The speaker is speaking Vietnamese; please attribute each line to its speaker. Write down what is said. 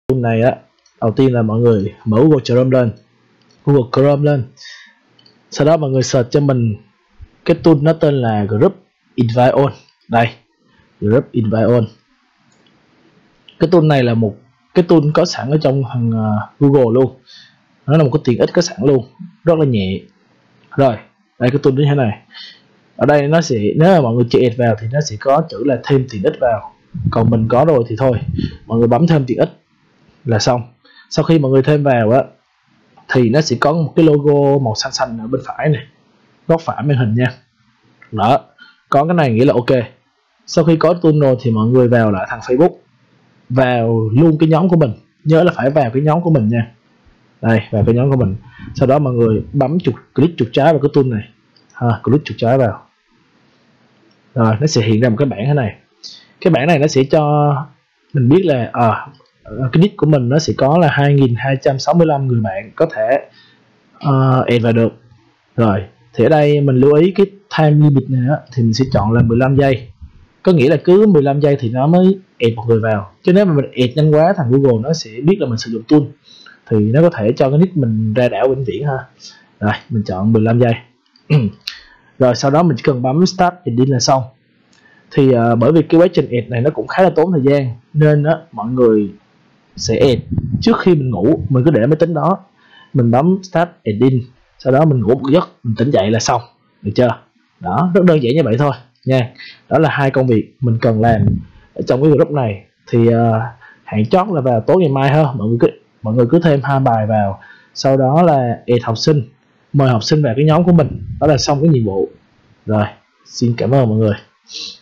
Speaker 1: tool này á, đầu tiên là mọi người mở Google Chrome lên, sau đó mọi người search cho mình cái tool nó tên là Group Invite On. Đây, Group Invite On. Cái tool này là một cái tool có sẵn ở trong thằng Google luôn, nó là một cái tiện ích có sẵn luôn, rất là nhẹ. Rồi đây, cái tool như thế này, ở đây nó sẽ, nếu mà mọi người chỉ add vào thì nó sẽ có chữ là thêm tiện ích vào, còn mình có rồi thì thôi, mọi người bấm thêm tiện ích là xong. Sau khi mọi người thêm vào á thì nó sẽ có một cái logo màu xanh xanh ở bên phải này, góc phải màn hình nha. Đó, có cái này nghĩa là ok. Sau khi có tool rồi thì mọi người vào lại thằng Facebook, vào luôn cái nhóm của mình, nhớ là phải vào cái nhóm của mình nha. Đây, vào cái nhóm của mình, sau đó mọi người bấm click chuột trái vào cái tool này, click chuột trái vào, rồi nó sẽ hiện ra một cái bảng thế này. Cái bảng này nó sẽ cho mình biết là cái nick của mình nó sẽ có là 2265 người bạn có thể add vào được. Rồi thì ở đây mình lưu ý cái time limit này á, thì mình sẽ chọn là 15 giây, có nghĩa là cứ 15 giây thì nó mới add một người vào, chứ nếu mà mình add nhanh quá thằng Google nó sẽ biết là mình sử dụng tool thì nó có thể cho cái nick mình ra đảo vĩnh viễn ha. Rồi mình chọn 15 giây. Rồi sau đó mình chỉ cần bấm Start Adding là xong. Thì bởi vì cái quá trình add này nó cũng khá là tốn thời gian, nên mọi người sẽ add trước khi mình ngủ. Mình cứ để máy tính đó, mình bấm Start Adding, sau đó mình ngủ một giấc, mình tỉnh dậy là xong, được chưa? Đó, rất đơn giản như vậy thôi nha. Đó là hai công việc mình cần làm ở trong cái group này. Thì hạn chót là vào tối ngày mai ha. Mọi người cứ thêm 2 bài vào, sau đó là add học sinh, mời học sinh vào cái nhóm của mình, đó là xong cái nhiệm vụ rồi. Xin cảm ơn mọi người.